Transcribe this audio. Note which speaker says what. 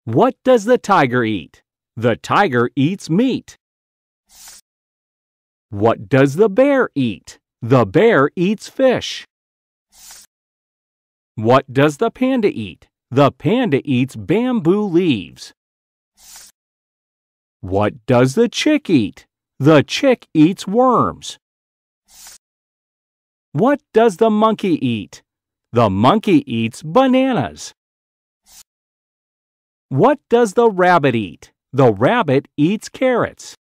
Speaker 1: What does the tiger eat? The tiger eats meat. What does the bear eat? The bear eats fish. What does the panda eat? The panda eats bamboo leaves. What does the chick eat? The chick eats worms. What does the monkey eat? The monkey eats bananas. What does the rabbit eat? The rabbit eats carrots.